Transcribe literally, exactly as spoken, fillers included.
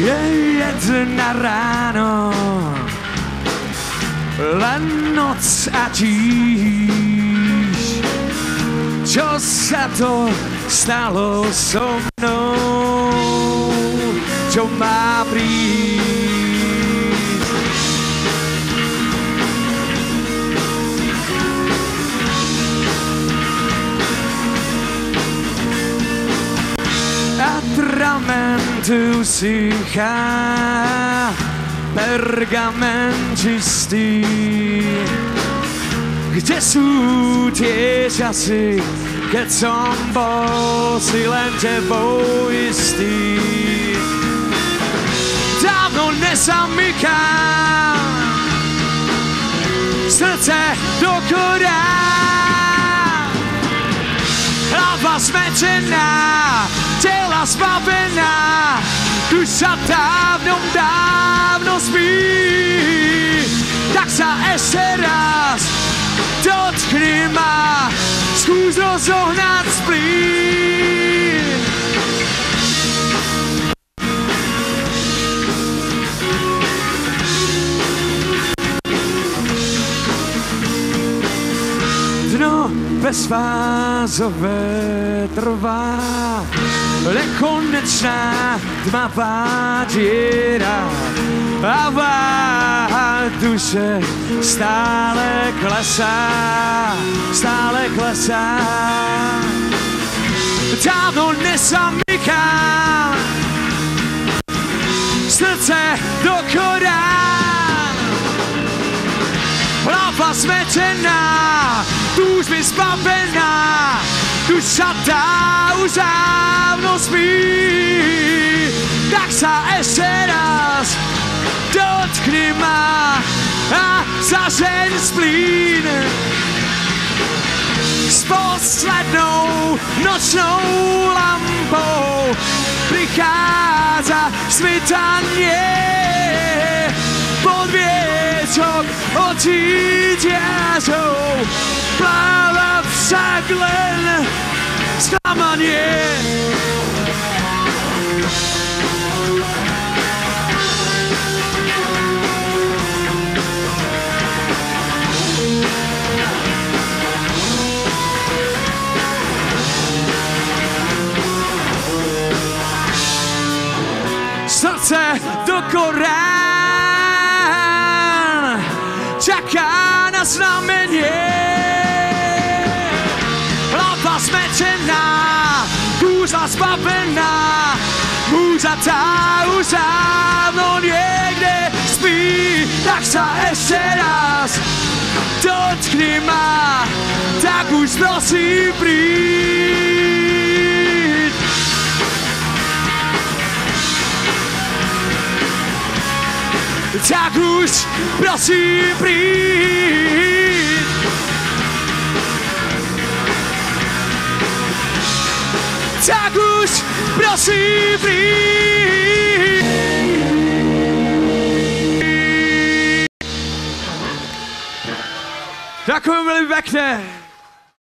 je jedna ráno, len noc a tíž. Čo sa to stalo so mnou, čo má prísť? Atramentu sychá, pergament čistý. Kde sú tie časy, keď som bol si len tebou istý? Dávno nezamykám srdce do korán. Hlava zmetená, tela zbavená, duša dávno, dávno spí. Tak sa ešte raz dotkni ma, skús rozohnať splín. Dno bezfázové trvá, nekonečná tmavá diera a váha duše stále klesá, stále klesá. Dávno nezamykám srdce do korán. Hlava zmetená, túžby zbavená, duša tá už dávno spí. Tak sa ešte raz dotkni ma a zažeň splín. S poslednou nočnou lampou prichádza svitanie. Pod viečok očí ťažou pláva však len sklamanie. Srdce do korán čaká na znamenie. Hlava zmetená, kúza zbavená, múza tá už dávno niekde spí. Tak sa ešte raz dotkni ma, tak už prosím príď. Tak už prosím príď. Tak už prosím príď. Ďakujem veľmi pekne.